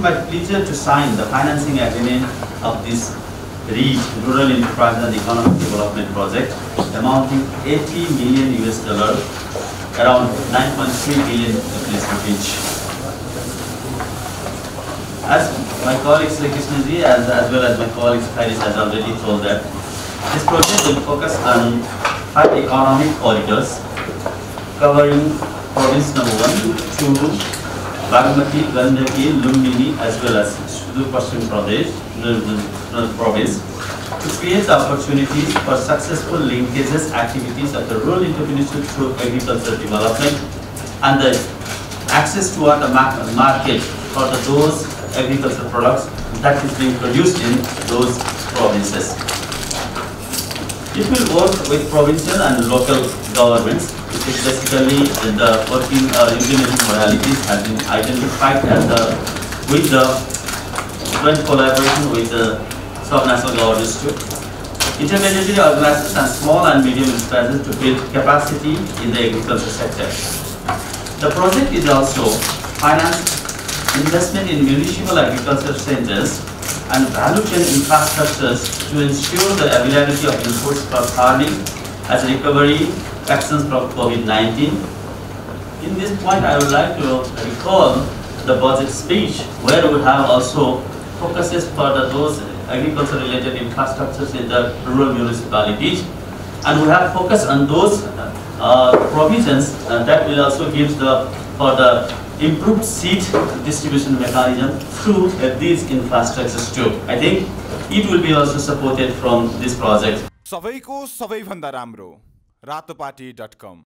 my pleasure to sign the financing agreement of this READ, Rural Enterprise and Economic Development Project, amounting $80 million US, around 9.3 billion rupees. As my colleague Sri Krishnaji as well as my colleague Kairis has already told that this project will focus on 5 economic corridors covering province number 1, 2, Bagmati, Gandaki, Lumbini as well as Sudur Paschim province to create opportunities for successful linkages activities of the rural entrepreneurship through agricultural development and the access to the market for those agricultural products that is being produced in those provinces. It will work with provincial and local governments, which is basically the working implementing modalities have been identified as with the joint collaboration with the sub-national governments too. Intermediary organizations and small and medium enterprises to build capacity in the agriculture sector. The project is also financed investment in municipal agriculture centers and value chain infrastructures to ensure the availability of inputs for farming as recovery actions from COVID-19. In this point, I would like to recall the budget speech where we have also focuses for those agriculture related infrastructures in the rural municipalities, and we have focused on those provisions that will also give for the improved seed distribution mechanism through these infrastructures too. I think it will be also supported from this project. सबैको सबैभन्दा राम्रो रातोपाटी.com